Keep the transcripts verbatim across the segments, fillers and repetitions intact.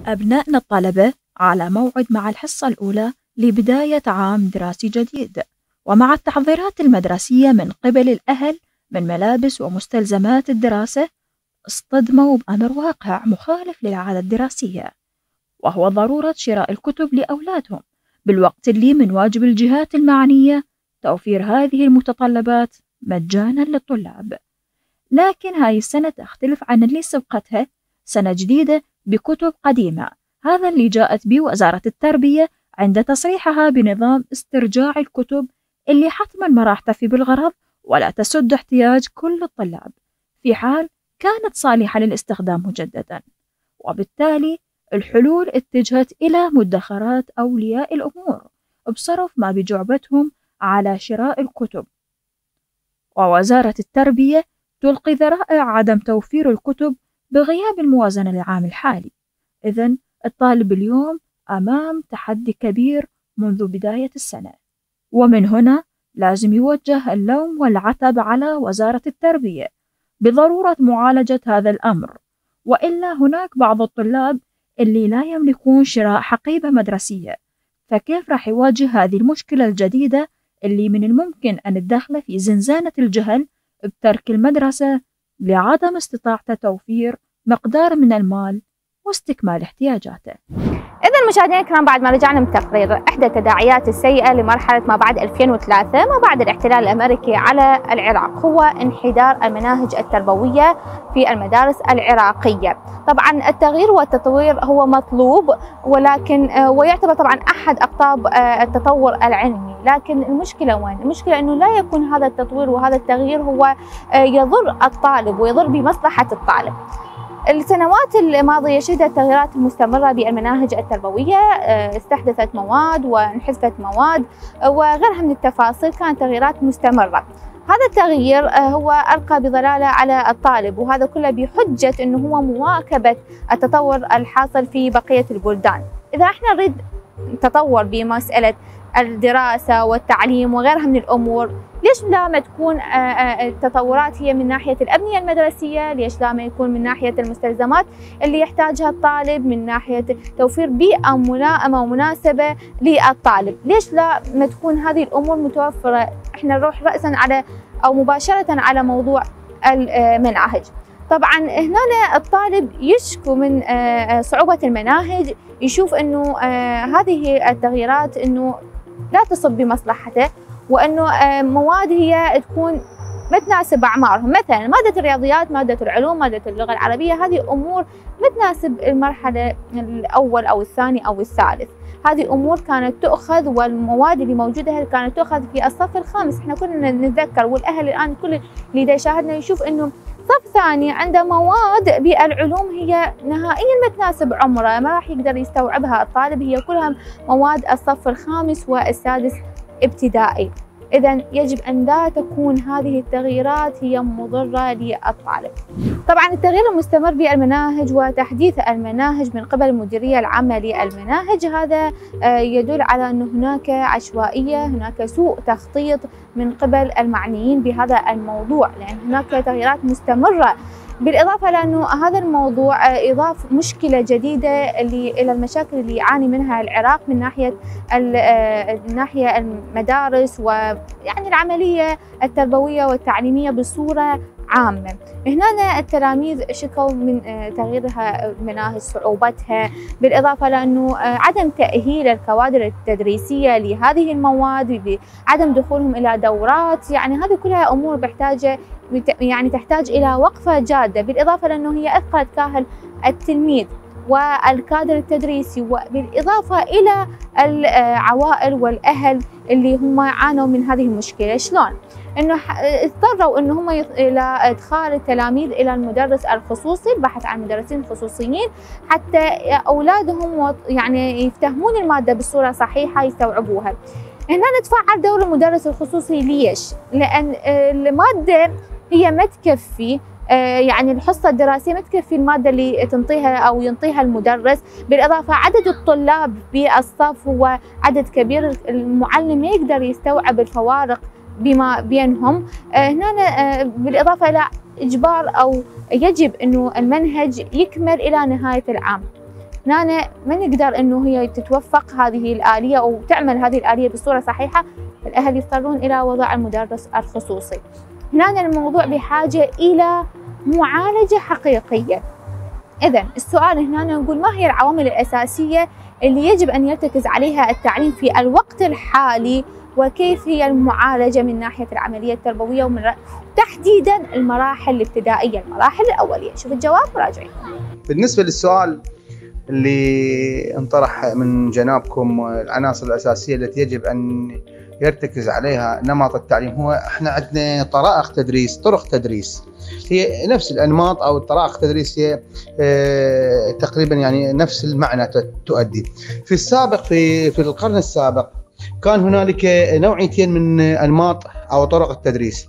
أبنائنا الطلبة على موعد مع الحصة الأولى لبداية عام دراسي جديد، ومع التحضيرات المدرسية من قبل الأهل من ملابس ومستلزمات الدراسة، اصطدموا بأمر واقع مخالف للعادة الدراسية، وهو ضرورة شراء الكتب لأولادهم، بالوقت اللي من واجب الجهات المعنية توفير هذه المتطلبات مجانا للطلاب. لكن هاي السنة تختلف عن اللي سبقتها، سنة جديدة بكتب قديمة. هذا اللي جاءت به وزارة التربية عند تصريحها بنظام استرجاع الكتب اللي حتما ما راح تفي بالغرض ولا تسد احتياج كل الطلاب في حال كانت صالحة للاستخدام مجددا. وبالتالي الحلول اتجهت إلى مدخرات أولياء الأمور بصرف ما بجعبتهم على شراء الكتب، ووزارة التربية تلقي ذرائع عدم توفير الكتب بغياب الموازنة للعام الحالي. إذن الطالب اليوم أمام تحدي كبير منذ بداية السنة، ومن هنا لازم يوجه اللوم والعتب على وزارة التربية بضرورة معالجة هذا الأمر، وإلا هناك بعض الطلاب اللي لا يملكون شراء حقيبة مدرسية، فكيف راح يواجه هذه المشكلة الجديدة اللي من الممكن أن تدخله في زنزانة الجهل بترك المدرسة لعدم استطاعته توفير مقدار من المال واستكمال احتياجاته. إذا مشاهدينا الكرام، بعد ما رجعنا من تقرير إحدى التداعيات السيئة لمرحلة ما بعد ألفين وثلاثة ما بعد الاحتلال الأمريكي على العراق هو انحدار المناهج التربوية في المدارس العراقية. طبعا التغيير والتطوير هو مطلوب، ولكن ويعتبر طبعا أحد أقطاب التطور العلمي، لكن المشكلة وين؟ المشكلة أنه لا يكون هذا التطوير وهذا التغيير هو يضر الطالب ويضر بمصلحة الطالب. السنوات الماضية شهدت تغييرات مستمرة بالمناهج التربوية، استحدثت مواد وانحذفت مواد وغيرها من التفاصيل، كانت تغييرات مستمرة. هذا التغيير هو ألقى بظلالة على الطالب، وهذا كله بحجة أنه هو مواكبة التطور الحاصل في بقية البلدان. إذا احنا نريد تطور بمسألة الدراسة والتعليم وغيرها من الأمور، ليش لا ما تكون التطورات هي من ناحية الأبنية المدرسية؟ ليش لا ما يكون من ناحية المستلزمات اللي يحتاجها الطالب، من ناحية توفير بيئة ملائمة ومناسبة للطالب؟ ليش لا ما تكون هذه الأمور متوفرة؟ احنا نروح رأسا على أو مباشرة على موضوع المناهج. طبعا هنا الطالب يشكو من صعوبة المناهج، يشوف انه هذه التغييرات انه لا تصب بمصلحته، وانه مواد هي تكون ما تناسب اعمارهم، مثلا ماده الرياضيات، ماده العلوم، ماده اللغه العربيه، هذه امور ما تناسب المرحله الاول او الثاني او الثالث. هذه امور كانت تؤخذ، والمواد اللي موجوده كانت تؤخذ في الصف الخامس. احنا كلنا نتذكر، والاهل الان كل اللي يشاهدنا يشوف انه صف ثاني عنده مواد بالعلوم هي نهائيا ما تناسب عمره، ما راح يقدر يستوعبها الطالب، هي كلها مواد الصف الخامس والسادس ابتدائي. إذا يجب أن لا تكون هذه التغييرات هي مضرة للطالب. طبعا التغيير المستمر بالمناهج وتحديث المناهج من قبل المديرية العامة للمناهج، هذا يدل على أن هناك عشوائية، هناك سوء تخطيط من قبل المعنيين بهذا الموضوع، لأن هناك تغييرات مستمرة، بالإضافة لأنه هذا الموضوع إضاف مشكلة جديدة إلى المشاكل اللي يعاني منها العراق من ناحية الناحية المدارس ويعني العملية التربوية والتعليمية بصورة عامة. هنا التلاميذ شكوا من تغييرها المناهج، صعوبتها، بالإضافة لأنه عدم تأهيل الكوادر التدريسية لهذه المواد، بعدم دخولهم إلى دورات. يعني هذه كلها أمور محتاجة يعني تحتاج إلى وقفة جادة، بالإضافة لأنه هي أثقلت كاهل التلميذ والكادر التدريسي، وبالإضافة إلى العوائل والأهل اللي هم عانوا من هذه المشكلة. شلون؟ إنه اضطروا إنه هم إلى إدخال التلاميذ إلى المدرس الخصوصي، البحث عن مدرسين خصوصيين حتى أولادهم يعني يفتهمون المادة بصورة صحيحة يستوعبوها. هنا نتفعل دور المدرس الخصوصي. ليش؟ لأن المادة هي ما تكفي، يعني الحصة الدراسية ما تكفي المادة اللي تنطيها أو ينطيها المدرس، بالإضافة عدد الطلاب بالصف هو عدد كبير، المعلم ما يقدر يستوعب الفوارق بما بينهم. هنا بالإضافة إلى إجبار أو يجب أنه المنهج يكمل إلى نهاية العام. هنا ما نقدر انه هي تتوفق هذه الآلية او تعمل هذه الآلية بصورة صحيحة، الاهل يضطرون الى وضع المدرس الخصوصي. هنا الموضوع بحاجة الى معالجة حقيقية. اذا السؤال هنا نقول ما هي العوامل الاساسية اللي يجب ان يرتكز عليها التعليم في الوقت الحالي، وكيف هي المعالجة من ناحية العملية التربوية ومن تحديدا المراحل الابتدائية، المراحل الأولية؟ شوف الجواب وراجعين. بالنسبة للسؤال اللي انطرح من جنابكم، العناصر الأساسية التي يجب أن يرتكز عليها نمط التعليم، هو احنا عندنا طرائق تدريس، طرق تدريس هي نفس الأنماط أو الطرائق التدريس هي اه تقريبا يعني نفس المعنى تؤدي. في السابق في في القرن السابق كان هنالك نوعيتين من أنماط أو طرق التدريس.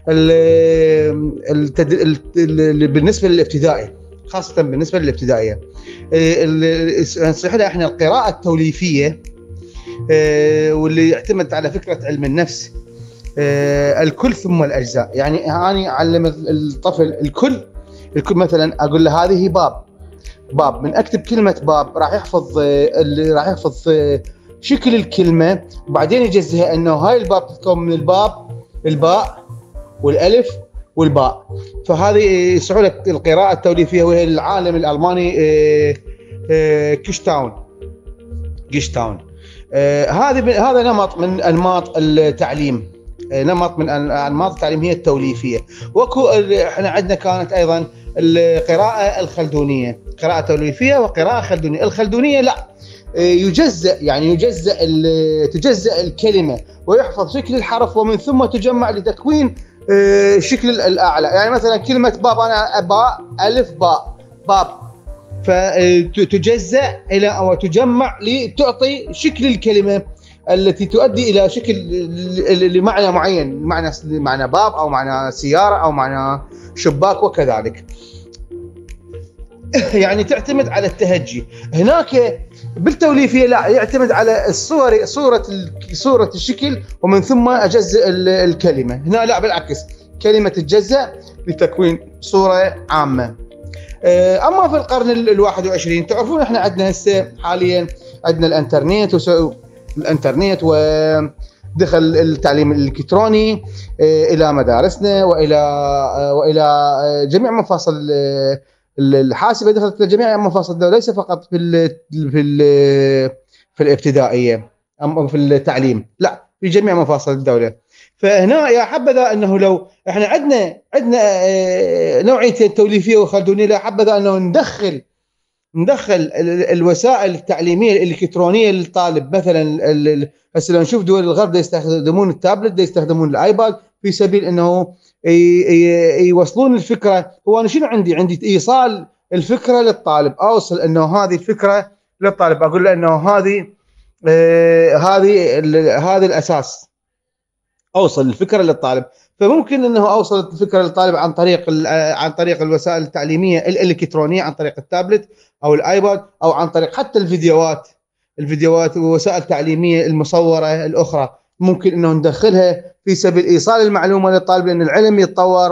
بالنسبة للابتدائي، خاصة بالنسبة للابتدائية، نصيح لها احنا القراءة التوليفية، واللي يعتمد على فكرة علم النفس، الكل ثم الأجزاء. يعني أنا أعلم الطفل الكل، الكل مثلا أقول له هذه باب، باب من أكتب كلمة باب راح يحفظ اللي راح يحفظ شكل الكلمة، وبعدين يجزها انه هاي الباب تتكون من الباب، الباء والالف والباء. فهذه يصحوا لك القراءة التوليفية، وهي العالم الألماني كيشتاون كيشتاون هذه هذا نمط من انماط التعليم، نمط من انماط التعليم هي التوليفية. وكو احنا عندنا كانت ايضا القراءة الخلدونية، قراءة توليفية وقراءة خلدونية. الخلدونية لا يجزأ، يعني يجزأ تجزأ الكلمة ويحفظ شكل الحرف، ومن ثم تجمع لتكوين الشكل الأعلى. يعني مثلا كلمة باب أنا باء ألف باء باب، فتجزأ إلى أو تجمع لتعطي شكل الكلمة التي تؤدي إلى شكل لمعنى معين، معنى معنى باب أو معنى سيارة أو معنى شباك وكذلك. يعني تعتمد على التهجي. هناك بالتوليفية لا، يعتمد على الصور، صورة صورة الشكل ومن ثم أجزء الكلمة. هنا لا، بالعكس، كلمة تتجزأ لتكوين صورة عامة. أما في القرن الواحد وعشرين تعرفون احنا عندنا هسه حاليا عندنا الانترنت الانترنت ودخل التعليم الإلكتروني إلى مدارسنا وإلى وإلى جميع مفاصل الحاسبة، دخلت لجميع مفاصل الدولة، ليس فقط في ال في ال في الابتدائية أو في التعليم، لا في جميع مفاصل الدولة. فهنا يا حبذا أنه لو احنا عندنا عندنا نوعيتين توليفية وخلدونية، لا حبذا أنه ندخل ندخل الوسائل التعليمية الإلكترونية للطالب. مثلا هسه لو نشوف دول الغرب يستخدمون التابلت، يستخدمون الآيباد في سبيل أنه يوصلون الفكرة. هو أنا شنو عندي؟ عندي إيصال الفكرة للطالب، أوصل أنه هذه الفكرة للطالب، أقول له أنه هذه آه هذه هذا الأساس، أوصل الفكرة للطالب. فممكن أنه أوصل الفكرة للطالب عن طريق عن طريق الوسائل التعليمية الإلكترونية، عن طريق التابلت أو الآيباد، أو عن طريق حتى الفيديوهات الفيديوهات ووسائل التعليمية المصورة الأخرى، ممكن أنه ندخلها في سبيل إيصال المعلومة للطالب، لأن العلم يتطور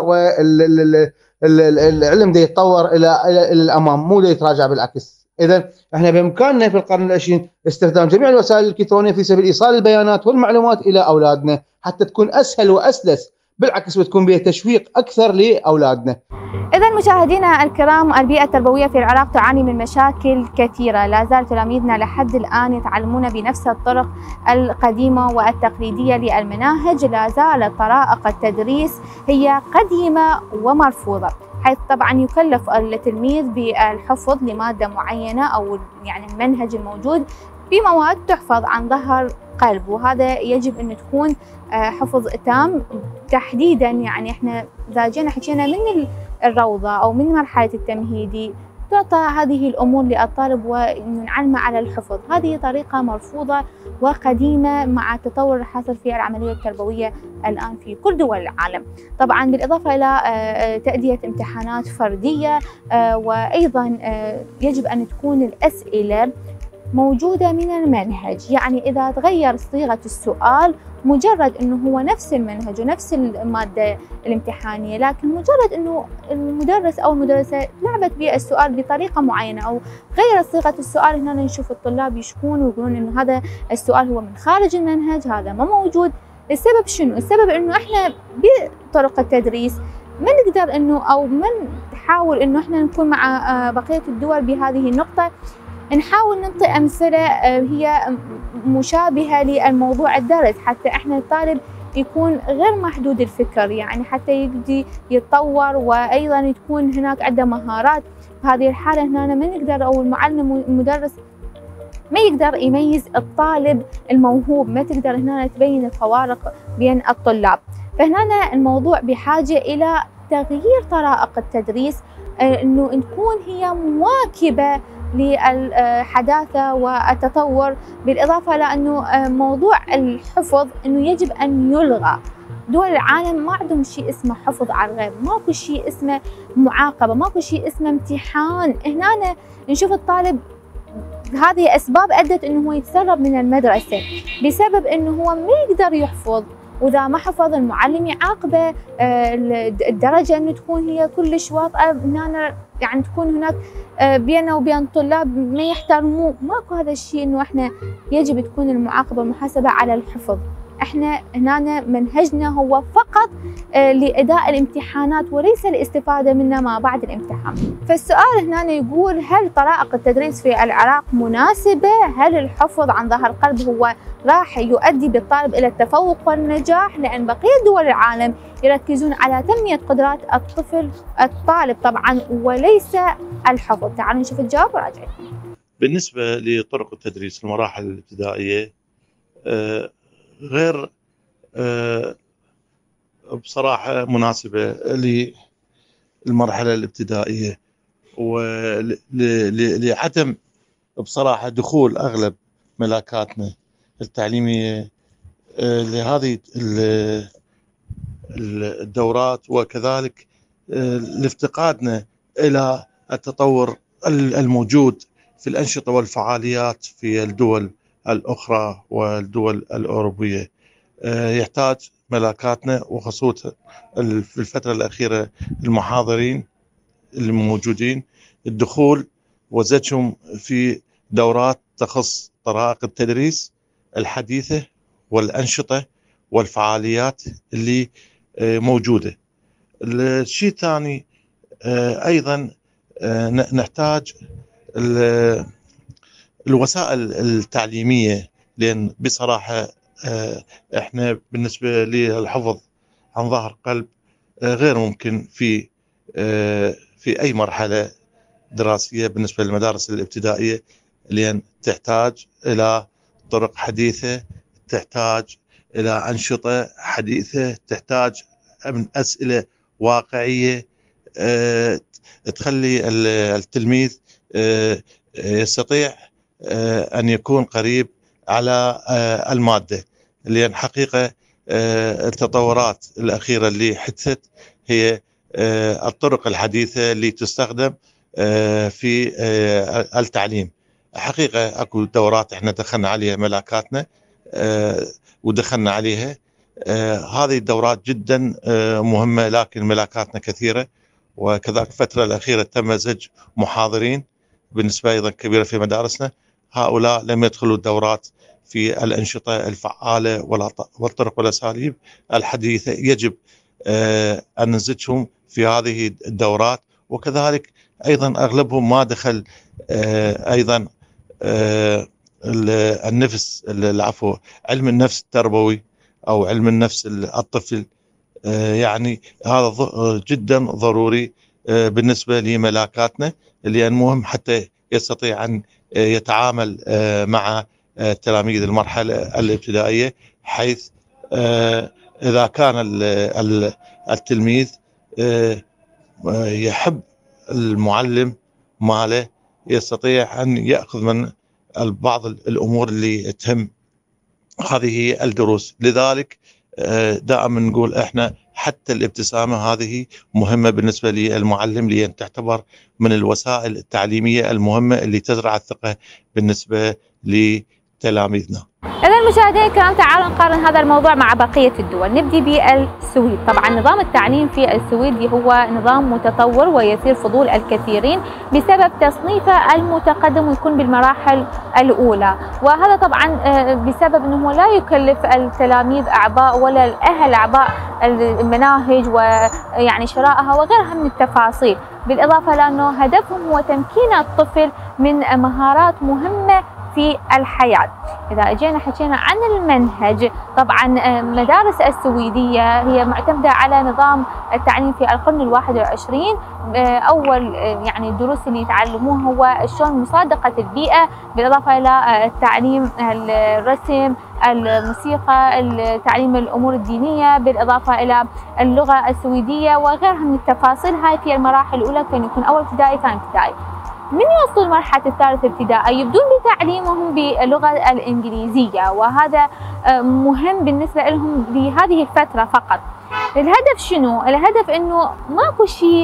والعلم ده يتطور إلى إلى الأمام، مو ده يتراجع بالعكس. إذا احنا بإمكاننا في القرن العشرين استخدام جميع الوسائل الإلكترونية في سبيل إيصال البيانات والمعلومات إلى أولادنا، حتى تكون أسهل وأسلس، بالعكس وتكون بها تشويق أكثر لأولادنا. إذا مشاهدينا الكرام، البيئة التربوية في العراق تعاني من مشاكل كثيرة. لا زال تلاميذنا لحد الآن يتعلمون بنفس الطرق القديمة والتقليدية للمناهج. لا زالت طرائق التدريس هي قديمة ومرفوضة، حيث طبعا يكلف التلميذ بالحفظ لمادة معينة أو يعني المنهج الموجود بمواد تحفظ عن ظهر قلب، وهذا يجب أن تكون حفظ تام تحديدا. يعني احنا إذا جينا حكينا من الروضة أو من مرحلة التمهيدي تعطى هذه الأمور للطالب ونعلمه على الحفظ. هذه طريقة مرفوضة وقديمة مع التطور الحاصل في العملية التربوية الآن في كل دول العالم. طبعا بالإضافة إلى تأدية امتحانات فردية، وأيضا يجب أن تكون الأسئلة موجودة من المنهج. يعني إذا تغير صيغة السؤال مجرد أنه هو نفس المنهج ونفس المادة الامتحانية، لكن مجرد أنه المدرس أو المدرسة لعبت بالسؤال بطريقة معينة أو غيرت صيغة السؤال، هنا نشوف الطلاب يشكون ويقولون أنه هذا السؤال هو من خارج المنهج، هذا ما موجود. السبب شنو؟ السبب أنه إحنا بطرق التدريس ما نقدر أنه أو ما نحاول أنه إحنا نكون مع بقية الدول بهذه النقطة، نحاول نعطي أمثلة هي مشابهة للموضوع الدرس، حتى إحنا الطالب يكون غير محدود الفكر، يعني حتى يقدر يتطور وأيضا تكون هناك عنده مهارات. بهذه الحالة هنا ما نقدر أو المعلم المدرس ما يقدر يميز الطالب الموهوب، ما تقدر هنا تبين الفوارق بين الطلاب. فهنا الموضوع بحاجة إلى تغيير طرائق التدريس، إنه تكون هي مواكبة للحداثة والتطور، بالإضافة لأنه موضوع الحفظ أنه يجب أن يلغى. دول العالم ما عندهم شيء اسمه حفظ على الغيب، ماكو شيء اسمه معاقبة، ماكو شيء اسمه امتحان. هنا نشوف الطالب هذه أسباب أدت أنه هو يتسرب من المدرسة بسبب أنه هو ما يقدر يحفظ، وإذا ما حفظ المعلم يعاقبه، الدرجة أنه تكون هي كلش واطئة، هنا يعني تكون هناك بينه وبين الطلاب ما يحترموه. ماكو هذا الشيء، انه احنا يجب تكون المعاقبه والمحاسبه على الحفظ. احنا هنا منهجنا هو فقط لاداء الامتحانات وليس الاستفاده منها ما بعد الامتحان. فالسؤال هنا يقول: هل طرائق التدريس في العراق مناسبه؟ هل الحفظ عن ظهر قلب هو راح يؤدي بالطالب الى التفوق والنجاح؟ لان بقيه دول العالم يركزون على تنميه قدرات الطفل الطالب طبعا وليس الحفظ. تعالوا نشوف الجواب وراجعين. بالنسبة لطرق التدريس المراحل الابتدائية غير بصراحة مناسبة للمرحلة الابتدائية، ولعدم بصراحة دخول أغلب ملاكاتنا التعليمية لهذه الدورات، وكذلك لافتقادنا إلى التطور الموجود في الأنشطة والفعاليات في الدول الأخرى والدول الأوروبية. يحتاج ملاكاتنا وخصوصا في الفترة الأخيرة المحاضرين الموجودين الدخول وزجهم في دورات تخص طرائق التدريس الحديثة والأنشطة والفعاليات اللي موجودة. الشيء الثاني أيضا نحتاج الوسائل التعليمية، لأن بصراحة احنا بالنسبة للحفظ عن ظهر قلب غير ممكن في في أي مرحلة دراسية بالنسبة للمدارس الابتدائية، لأن تحتاج إلى طرق حديثة، تحتاج إلى أنشطة حديثة، تحتاج من أسئلة واقعية تخلي التلميذ يستطيع أن يكون قريب على المادة. لأن حقيقة التطورات الأخيرة اللي حدثت هي الطرق الحديثة اللي تستخدم في التعليم. حقيقة أكو دورات احنا دخلنا عليها ملاكاتنا ودخلنا عليها، هذه الدورات جدا مهمة، لكن ملاكاتنا كثيرة. وكذلك الفترة الأخيرة تم زج محاضرين بالنسبة أيضا كبيرة في مدارسنا، هؤلاء لم يدخلوا الدورات في الأنشطة الفعالة والطرق والأساليب الحديثة. يجب أن نزجهم في هذه الدورات، وكذلك أيضا أغلبهم ما دخل أيضا النفس العفو علم النفس التربوي أو علم النفس الطفل. يعني هذا جدا ضروري بالنسبة لملاكاتنا، لأن مهم حتى يستطيع أن يتعامل مع تلاميذ المرحلة الابتدائية، حيث إذا كان التلميذ يحب المعلم ماله يستطيع أن يأخذ من بعض الأمور اللي تهم هذه الدروس. لذلك دائما نقول إحنا حتى الابتسامة هذه مهمة بالنسبة للمعلم، لأن تعتبر من الوسائل التعليمية المهمة اللي تزرع الثقة بالنسبة لتلاميذنا. إذا مشاهدينا الكرام، تعالوا نقارن هذا الموضوع مع بقية الدول. نبدي بالسويد. طبعا نظام التعليم في السويد هو نظام متطور ويثير فضول الكثيرين بسبب تصنيفه المتقدم ويكون بالمراحل الأولى، وهذا طبعا بسبب أنه لا يكلف التلاميذ أعباء ولا الأهل أعباء المناهج ويعني شرائها وغيرها من التفاصيل، بالإضافة لأنه هدفهم هو تمكين الطفل من مهارات مهمة في الحياة. إذا أجينا حكينا عن المنهج، طبعا مدارس السويدية هي معتمدة على نظام التعليم في القرن الواحد والعشرين. أول يعني الدروس اللي يتعلموها هو شلون مصادقة البيئة، بالإضافة إلى التعليم الرسم، الموسيقى، تعليم الأمور الدينية، بالإضافة إلى اللغة السويدية وغيرها من التفاصيل. هاي في المراحل الأولى كان يكون أول ابتدائي ثاني ابتدائي. من يوصلوا مرحلة الثالث ابتدائي يبدون بتعليمهم باللغة الإنجليزية، وهذا مهم بالنسبة لهم بهذه الفترة فقط. الهدف شنو؟ الهدف إنه ماكو شيء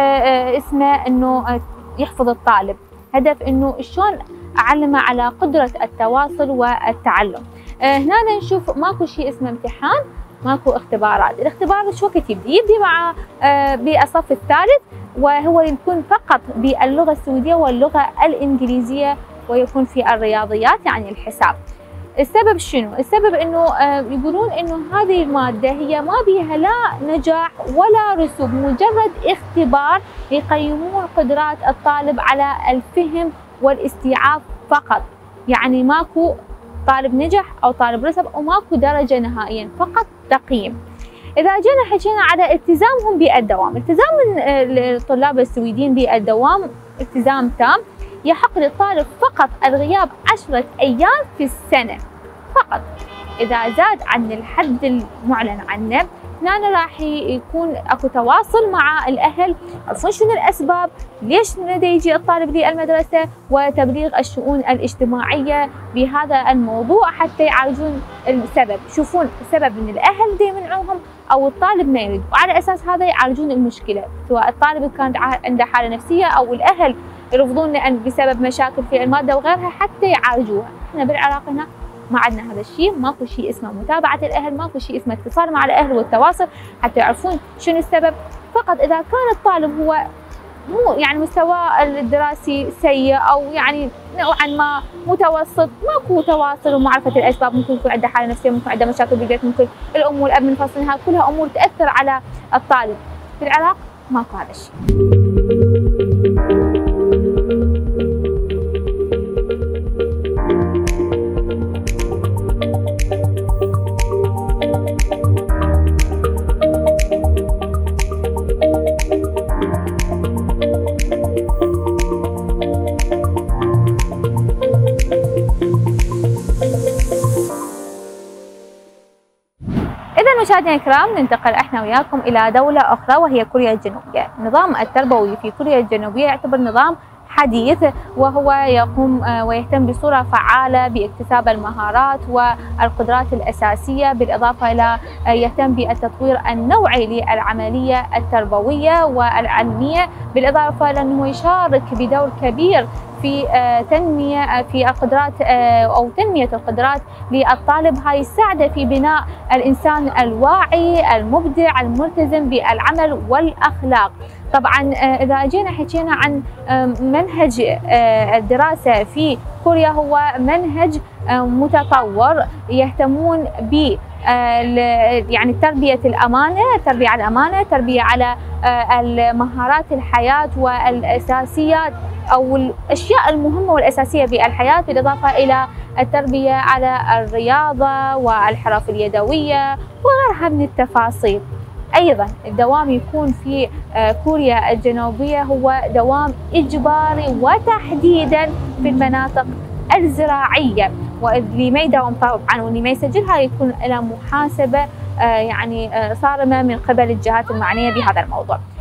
اسمه إنه يحفظ الطالب، هدف إنه شلون أعلمه على قدرة التواصل والتعلم. هنا نشوف ماكو شيء اسمه امتحان، ماكو اختبارات. الاختبار شو وقت يبدي؟ يبدي مع بالصف الثالث، وهو يكون فقط باللغة السويدية واللغة الإنجليزية، ويكون في الرياضيات يعني الحساب. السبب شنو؟ السبب انه يقولون انه هذه المادة هي ما بيها لا نجاح ولا رسوب، مجرد اختبار يقيمون قدرات الطالب على الفهم والاستيعاب فقط، يعني ماكو طالب نجح او طالب رسب او ماكو درجة نهائيا، فقط تقييم. إذا جينا حكينا على التزامهم بالدوام، التزام الطلاب السويديين بالدوام التزام تام، يحق للطالب فقط الغياب عشرة أيام في السنة فقط. إذا زاد عن الحد المعلن عنه، هنا راح يكون اكو تواصل مع الأهل، يعرفون شنو الأسباب، ليش دا يجي الطالب للمدرسة، وتبليغ الشؤون الاجتماعية بهذا الموضوع حتى يعالجون السبب، يشوفون السبب من الأهل دا يمنعوهم أو الطالب ما يريد، وعلى أساس هذا يعالجون المشكلة، سواء الطالب كان عنده حالة نفسية أو الأهل يرفضون لأن بسبب مشاكل في المادة وغيرها حتى يعالجوها. احنا بالعراق هنا ما عندنا هذا الشيء، ماكو شيء اسمه متابعة الأهل، ماكو شيء اسمه اتصال مع الأهل والتواصل حتى يعرفون شنو السبب. فقط إذا كان الطالب هو مو يعني مستواه الدراسي سيء أو يعني نوعا ما متوسط، ماكو تواصل ومعرفة الأسباب، ممكن يكون عنده حالة نفسية، ممكن عنده مشاكل بالبيت، ممكن الأم والأب منفصلين، هاي كلها أمور تأثر على الطالب. في العراق ماكو هذا الشيء. مشاهدينا الكرام، ننتقل احنا وياكم الى دولة اخرى وهي كوريا الجنوبية. النظام التربوي في كوريا الجنوبية يعتبر نظام حديث، وهو يقوم ويهتم بصورة فعالة باكتساب المهارات والقدرات الأساسية، بالإضافة إلى يهتم بالتطوير النوعي للعملية التربوية والعلمية، بالإضافة إلى أنه يشارك بدور كبير في تنمية في القدرات أو تنمية القدرات للطالب. هاي يساعده في بناء الإنسان الواعي المبدع الملتزم بالعمل والأخلاق. طبعا إذا جينا حكينا عن منهج الدراسة في كوريا، هو منهج متطور، يهتمون ب يعني تربية الأمانة، تربية على الأمانة، تربية على المهارات الحياة والأساسيات أو الأشياء المهمة والأساسية بالحياة، بالإضافة إلى التربية على الرياضة والحرف اليدوية وغيرها من التفاصيل. أيضا الدوام يكون في كوريا الجنوبية هو دوام إجباري، وتحديدا في المناطق الزراعية، واللي ما يداوم طبعا واللي ما يسجلها يكون له محاسبة يعني صارمة من قبل الجهات المعنية بهذا الموضوع.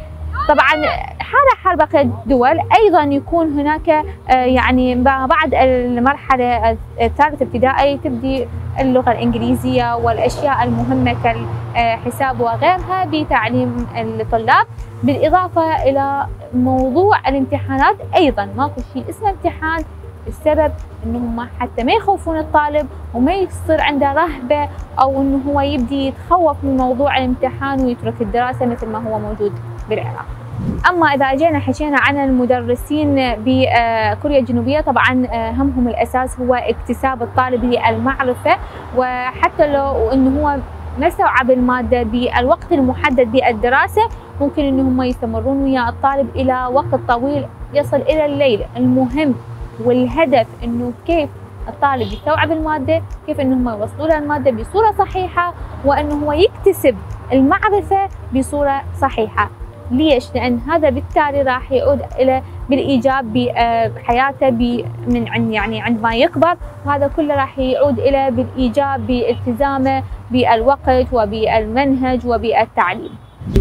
طبعا حال حال بقية الدول أيضا يكون هناك يعني بعد المرحلة الثالثة ابتدائي تبدي اللغة الإنجليزية والأشياء المهمة كالحساب وغيرها بتعليم الطلاب، بالإضافة إلى موضوع الامتحانات. أيضا ماكو شيء اسمه امتحان، السبب انهم حتى ما يخوفون الطالب وما يصير عنده رهبة او انه هو يبدي يتخوف من موضوع الامتحان ويترك الدراسة مثل ما هو موجود بالعراق. اما اذا اجينا حكينا عن المدرسين بكوريا الجنوبية، طبعا همهم الاساس هو اكتساب الطالب للمعرفة، وحتى لو انه هو ما استوعب المادة بالوقت المحدد بالدراسة ممكن انهم يستمرون ويا الطالب الى وقت طويل يصل الى الليل. المهم والهدف انه كيف الطالب يستوعب الماده، كيف انهم يوصلوا له الماده بصوره صحيحه، وانه هو يكتسب المعرفه بصوره صحيحه. ليش؟ لان هذا بالتالي راح يعود الى بالايجاب بحياته من عند يعني عندما يكبر، وهذا كله راح يعود الى بالايجاب بالتزامه بالوقت وبالمنهج وبالتعليم.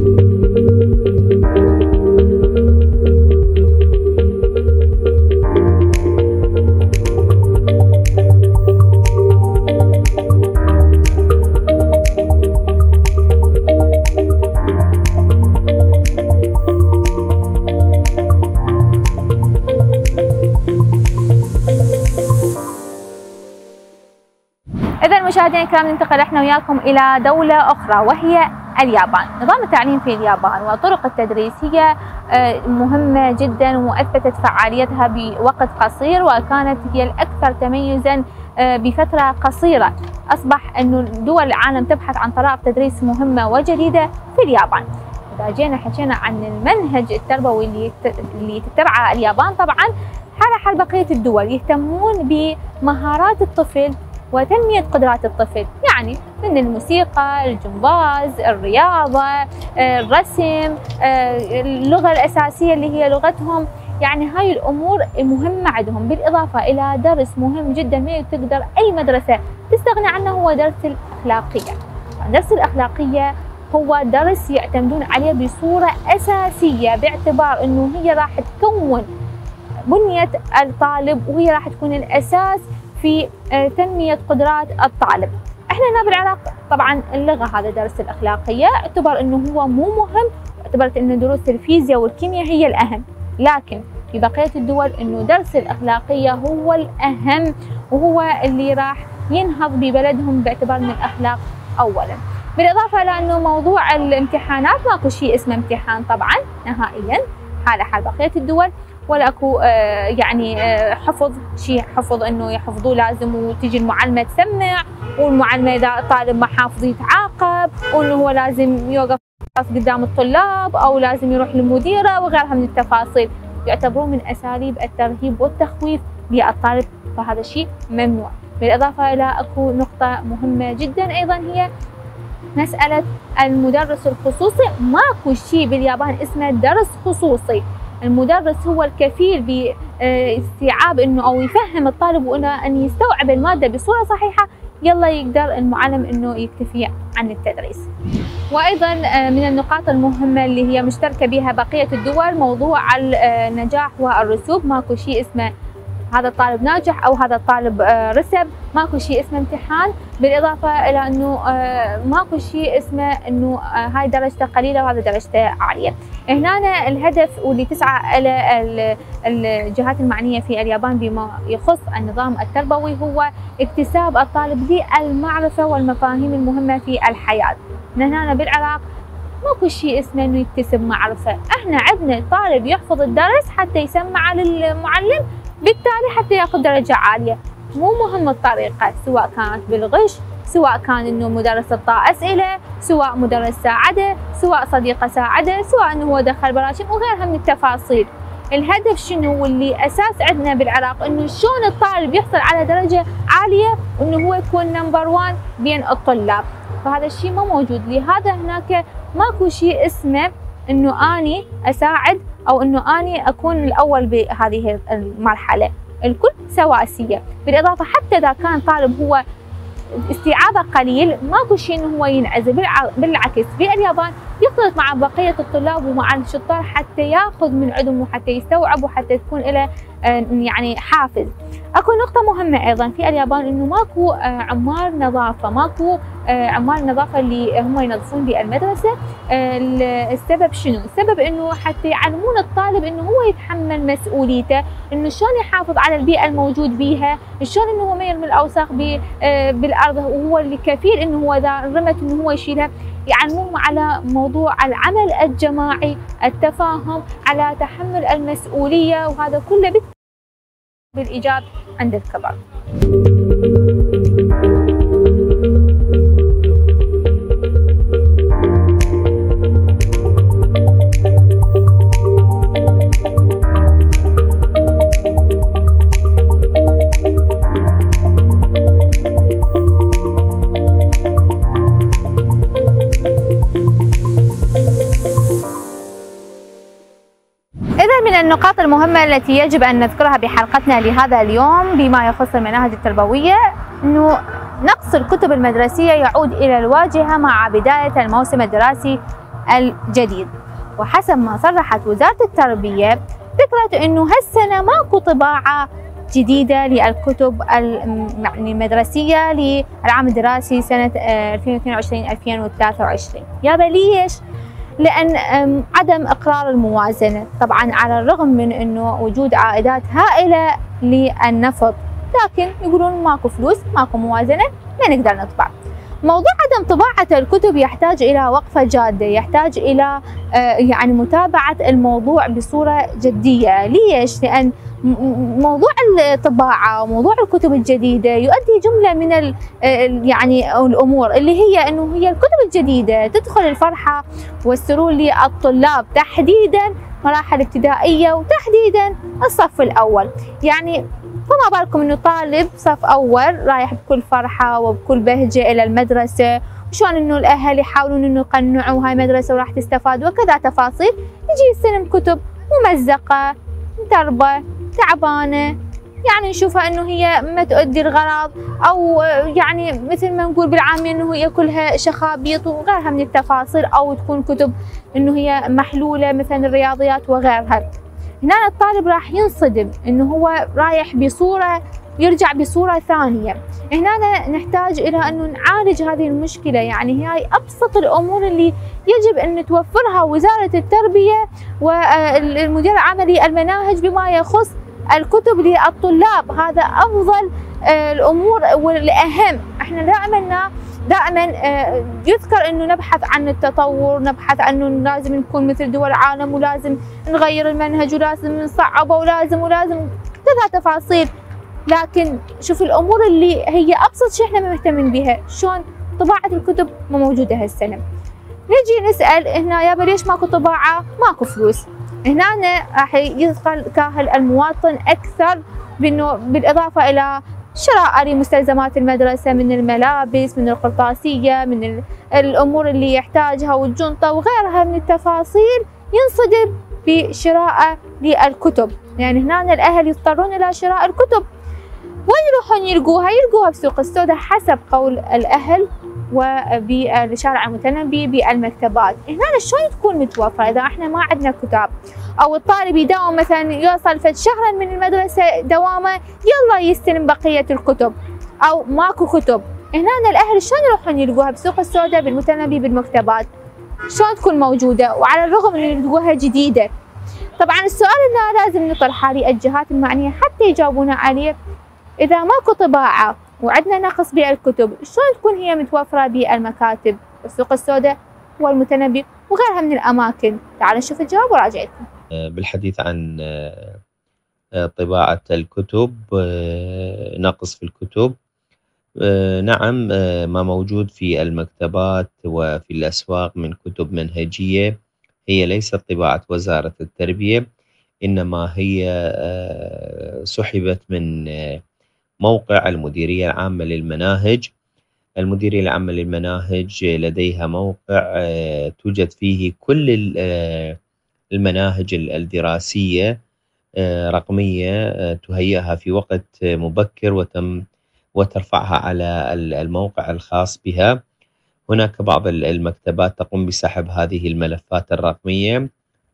إذا مشاهدينا الكرام ننتقل احنا وياكم إلى دولة أخرى وهي اليابان. نظام التعليم في اليابان وطرق التدريس هي مهمة جدا وأثبتت فعاليتها بوقت قصير، وكانت هي الأكثر تميزا بفترة قصيرة. أصبح أنه دول العالم تبحث عن طرائق تدريس مهمة وجديدة في اليابان. إذا جينا حكينا عن المنهج التربوي اللي اللي تتبعه اليابان، طبعا حال حال بقية الدول يهتمون بمهارات الطفل وتنمية قدرات الطفل، يعني من الموسيقى، الجمباز، الرياضة، الرسم، اللغة الأساسية اللي هي لغتهم، يعني هاي الأمور مهمة عندهم. بالإضافة إلى درس مهم جدا ما تقدر أي مدرسة تستغني عنه هو درس الأخلاقية. درس الأخلاقية هو درس يعتمدون عليه بصورة أساسية، باعتبار أنه هي راح تكون بنية الطالب وهي راح تكون الأساس في تنمية قدرات الطالب. احنا هنا بالعراق طبعا اللغة هذا درس الأخلاقية اعتبر انه هو مو مهم، اعتبرت انه دروس الفيزياء والكيمياء هي الأهم، لكن في بقية الدول انه درس الأخلاقية هو الأهم وهو اللي راح ينهض ببلدهم باعتبار ان الأخلاق أولا. بالإضافة إلى انه موضوع الامتحانات ماكو شيء اسمه امتحان طبعا نهائيا حال حال بقية الدول، ولا اكو آه يعني آه حفظ شيء حفظ انه يحفظوه لازم وتجي المعلمه تسمع، والمعلمه اذا الطالب ما حافظ يتعاقب، وانه هو لازم يوقف قدام الطلاب او لازم يروح للمديره وغيرها من التفاصيل. يعتبرون من اساليب الترهيب والتخويف للطالب، فهذا الشيء ممنوع. بالاضافه الى اكو نقطه مهمه جدا ايضا هي مساله المدرس الخصوصي. ماكو شيء باليابان اسمه درس خصوصي. المدرس هو الكفيل باستيعاب انه او يفهم الطالب وانه ان يستوعب الماده بصوره صحيحه، يلا يقدر المعلم انه يكتفي عن التدريس. وايضا من النقاط المهمه اللي هي مشتركه بها بقيه الدول موضوع النجاح والرسوب. ماكو شيء اسمه هذا الطالب ناجح او هذا الطالب رسب، ماكو شيء اسمه امتحان. بالاضافه الى انه ماكو شيء اسمه انه هاي درجته قليله وهذا درجته عاليه. هنا الهدف واللي تسعى الى الجهات المعنيه في اليابان بما يخص النظام التربوي هو اكتساب الطالب للمعرفه والمفاهيم المهمه في الحياه. هنا بالعراق ماكو شيء اسمه انه يكتسب معرفه، احنا عندنا طالب يحفظ الدرس حتى يسمع للمعلم، بالتالي حتى ياخذ درجه عاليه. مو مهم الطريقه، سواء كانت بالغش، سواء كان انه مدرس اعطاه اسئله، سواء مدرس ساعده، سواء صديقه ساعده، سواء انه هو دخل براشيم وغيرها من التفاصيل. الهدف شنو واللي اساس عندنا بالعراق انه شلون الطالب يحصل على درجه عاليه وانه هو يكون نمبر واحد بين الطلاب، فهذا الشيء ما موجود. لهذا هناك ماكو شيء اسمه انه اني اساعد او انه اني اكون الاول بهذه المرحله، الكل سواسيه. بالاضافه حتى اذا كان طالب هو استيعابه قليل، ماكو شيء انه هو ينعزل، بالعكس في اليابان يختلط مع بقيه الطلاب ومع الشطار حتى ياخذ من عندهم وحتى يستوعب وحتى تكون له يعني حافز. اكو نقطة مهمة ايضا في اليابان انه ماكو عمال نظافة، ماكو عمال نظافة اللي هم ينظفون بالمدرسة. السبب شنو؟ السبب انه حتى يعلمون الطالب انه هو يتحمل مسؤوليته، انه شلون يحافظ على البيئة الموجود بيها، شلون انه هو ما يرمي الاوساخ بالارض وهو اللي كفيل انه هو اذا رمت انه هو يشيلها. يعلمون على موضوع العمل الجماعي، التفاهم، على تحمل المسؤولية، وهذا كله بالإيجاب عند الكبار. من النقاط المهمة التي يجب أن نذكرها بحلقتنا لهذا اليوم بما يخص المناهج التربوية أنه نقص الكتب المدرسية يعود إلى الواجهة مع بداية الموسم الدراسي الجديد. وحسب ما صرحت وزارة التربية ذكرت أنه هالسنة ماكو طباعة جديدة للكتب المدرسية للعام الدراسي سنة ألفين واثنين وعشرين ألفين وثلاثة وعشرين. يابا ليش؟ لأن عدم إقرار الموازنة، طبعا على الرغم من أنه وجود عائدات هائلة للنفط، لكن يقولون ماكو فلوس، ماكو موازنة، ما نقدر نطبع. موضوع عدم طباعة الكتب يحتاج إلى وقفة جادة، يحتاج إلى يعني متابعة الموضوع بصورة جدية. ليش؟ لأن موضوع الطباعة وموضوع الكتب الجديدة يؤدي جملة من ال يعني الأمور اللي هي أنه هي الكتب الجديدة تدخل الفرحة والسرور للطلاب، تحديدا مراحل ابتدائية وتحديدا الصف الأول. يعني فما بالكم أنه طالب صف أول رايح بكل فرحة وبكل بهجة إلى المدرسة، وشون أنه الأهل يحاولون أنه يقنعوا هاي مدرسة وراح تستفاد وكذا تفاصيل، يجي يستلم كتب ممزقة متربة تعبانة، يعني نشوفها انه هي ما تؤدي الغرض، او يعني مثل ما نقول بالعامية انه هي كلها شخابيط وغيرها من التفاصيل، او تكون كتب انه هي محلولة مثل الرياضيات وغيرها. هنا الطالب راح ينصدم انه هو رايح بصورة يرجع بصورة ثانية. هنا نحتاج الى انه نعالج هذه المشكلة، يعني هاي ابسط الامور اللي يجب ان توفرها وزارة التربية والمدير العام للمناهج بما يخص الكتب للطلاب. هذا افضل الامور والاهم. احنا دائما دائما يذكر انه نبحث عن التطور، نبحث عنه لازم نكون مثل دول العالم، ولازم نغير المنهج، ولازم نصعبه، ولازم ولازم كذا تفاصيل. لكن شوف الامور اللي هي ابسط شيء احنا ما مهتمين بها، شلون طباعة الكتب ما موجودة هالسنة. نجي نسأل هنا يابا ليش ماكو طباعة؟ ماكو فلوس. هنا راح يدخل كاهل المواطن اكثر، بانه بالاضافة الى شراء لمستلزمات المدرسة من الملابس، من القرطاسية، من الامور اللي يحتاجها والجنطة وغيرها من التفاصيل، ينصدم بشراء للكتب. يعني هنا الاهل يضطرون الى شراء الكتب. وين يروحون يلقوها؟ يلقوها بسوق السوداء حسب قول الاهل، وبشارع المتنبي بالمكتبات. هنا شلون تكون متوفرة اذا احنا ما عندنا كتاب؟ او الطالب يداوم مثلا يوصل فد شهرا من المدرسة دوامه، يلا يستلم بقية الكتب، او ماكو كتب. هنا الاهل شلون يروحون يلقوها بسوق السوداء بالمتنبي بالمكتبات؟ شلون تكون موجودة وعلى الرغم ان يلقوها جديدة؟ طبعا السؤال اللي لازم نطرحه للجهات المعنية حتى يجاوبونا عليه، إذا ماكو طباعة وعندنا نقص بالكتب، شلون تكون هي متوفرة بالمكاتب والسوق السوداء والمتنبي وغيرها من الأماكن؟ تعالوا نشوف الجواب وراجع لكم. بالحديث عن طباعة الكتب، نقص في الكتب، نعم ما موجود في المكتبات وفي الأسواق من كتب منهجية هي ليست طباعة وزارة التربية، إنما هي سحبت من موقع المديرية العامة للمناهج. المديرية العامة للمناهج لديها موقع توجد فيه كل المناهج الدراسية رقمية، تهيئها في وقت مبكر وتم وترفعها على الموقع الخاص بها. هناك بعض المكتبات تقوم بسحب هذه الملفات الرقمية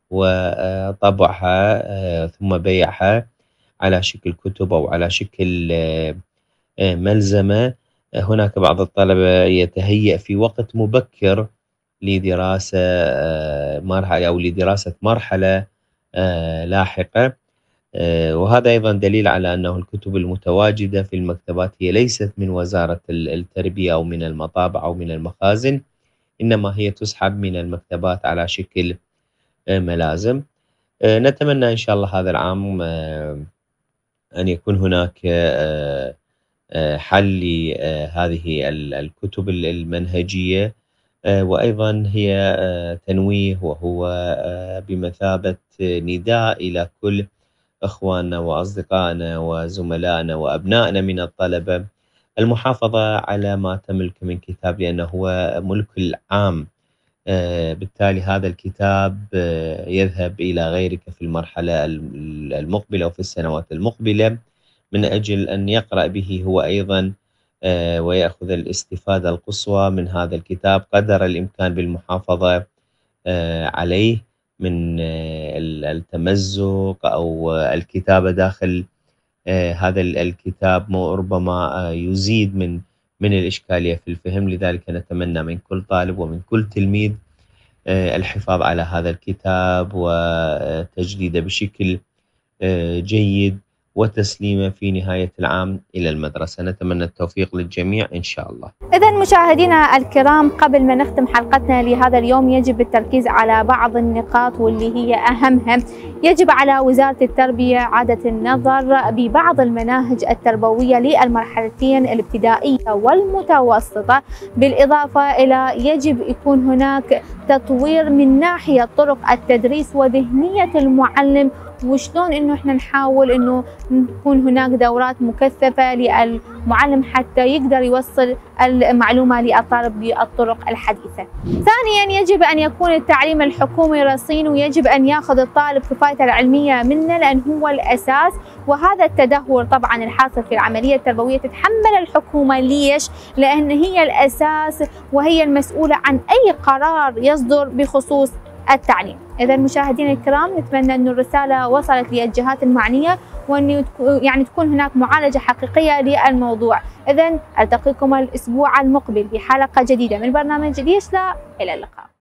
وطبعها ثم بيعها على شكل كتب أو على شكل ملزمة. هناك بعض الطلبة يتهيأ في وقت مبكر لدراسة مرحلة أو لدراسة مرحلة لاحقة، وهذا أيضا دليل على أنه الكتب المتواجدة في المكتبات هي ليست من وزارة التربية أو من المطابع أو من المخازن، إنما هي تسحب من المكتبات على شكل ملازم. نتمنى إن شاء الله هذا العام أن يكون هناك حل لهذه الكتب المنهجية، وأيضا هي تنويه وهو بمثابة نداء إلى كل إخواننا وأصدقائنا وزملائنا وأبنائنا من الطلبة المحافظة على ما تملك من كتاب، لأنه هو ملك العام. بالتالي هذا الكتاب يذهب إلى غيرك في المرحلة المقبلة وفي السنوات المقبلة من أجل أن يقرأ به هو أيضا ويأخذ الاستفادة القصوى من هذا الكتاب قدر الإمكان بالمحافظة عليه من التمزق أو الكتابة داخل هذا الكتاب ربما يزيد من من الإشكالية في الفهم. لذلك نتمنى من كل طالب ومن كل تلميذ الحفاظ على هذا الكتاب وتجديده بشكل جيد وتسليمه في نهاية العام إلى المدرسة. نتمنى التوفيق للجميع إن شاء الله. إذا مشاهدينا الكرام، قبل ما نختم حلقتنا لهذا اليوم يجب التركيز على بعض النقاط واللي هي أهمها. يجب على وزارة التربية إعادة النظر ببعض المناهج التربوية للمرحلتين الابتدائية والمتوسطة، بالإضافة إلى يجب يكون هناك تطوير من ناحية طرق التدريس وذهنية المعلم، وشلون انه احنا نحاول انه تكون هناك دورات مكثفه للمعلم حتى يقدر يوصل المعلومه للطالب بالطرق الحديثه. ثانيا، يجب ان يكون التعليم الحكومي رصين، ويجب ان ياخذ الطالب كفايته العلميه منه لان هو الاساس، وهذا التدهور طبعا الحاصل في العمليه التربويه تتحمل الحكومه. ليش؟ لان هي الاساس وهي المسؤوله عن اي قرار يصدر بخصوص التعليم. إذا مشاهدينا الكرام، نتمنى أن الرسالة وصلت للجهات المعنية وأن يعني تكون هناك معالجة حقيقية للموضوع. إذا ألتقيكم الأسبوع المقبل بحلقة جديدة من برنامج ليش لا. إلى اللقاء.